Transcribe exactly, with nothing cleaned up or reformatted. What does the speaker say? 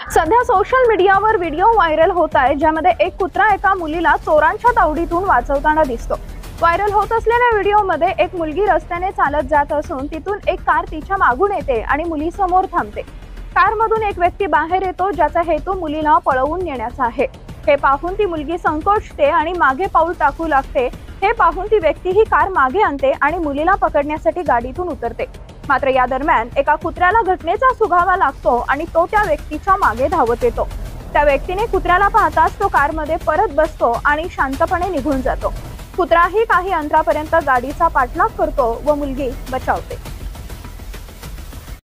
सध्या सोशल मीडियावर video viral होत आहे, ज्यामध्ये एक कुत्रा एका मुलीला चोरांच्या तावडीतून वाचवताना दिसतो। व्हायरल होत असलेल्या व्हिडिओमध्ये एक मुलगी रस्त्याने चालत जात असून तिथून एक कार तिच्या मागून येते आणि मुलीसमोर थांबते। कारमधून एक व्यक्ती बाहेर येतो, ज्याचा हेतू मुलीला पळवून नेण्याचा आहे। हे पाहून ती मुलगी संकोचते आणि मागे पाऊल टाकू लागते। हे पाहून ती व्यक्ती ही कार मागे आणते आणि मुलीला पकडण्यासाठी गाडीतून उतरते। मात्र या दरम्यान एका कुत्र्याला घटनेचा सुगावा लागतो आणि तो त्या व्यक्तीच्या मागे धावत येतो। त्या व्यक्तीने कुत्र्याला पाहताच तो कारमध्ये परत बसतो आणि शांतपणे निघून जातो। कुत्राही काही अंतरापर्यंत गाडीचा पाठलाग करतो व मुलगी बचावते।